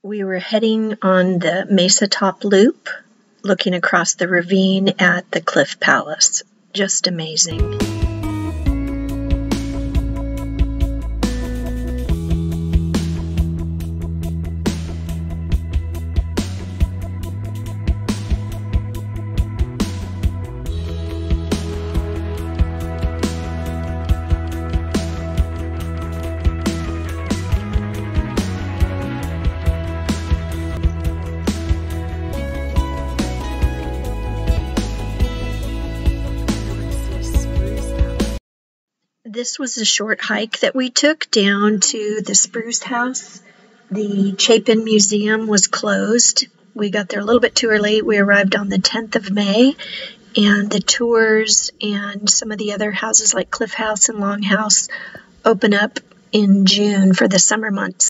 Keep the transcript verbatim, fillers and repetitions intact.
We were heading on the Mesa Top Loop, looking across the ravine at the Cliff Palace. Just amazing. This was a short hike that we took down to the Spruce house. The Chapin Museum was closed. We got there a little bit too early. We arrived on the tenth of May, and the tours and some of the other houses like Cliff House and Long House open up in June for the summer months.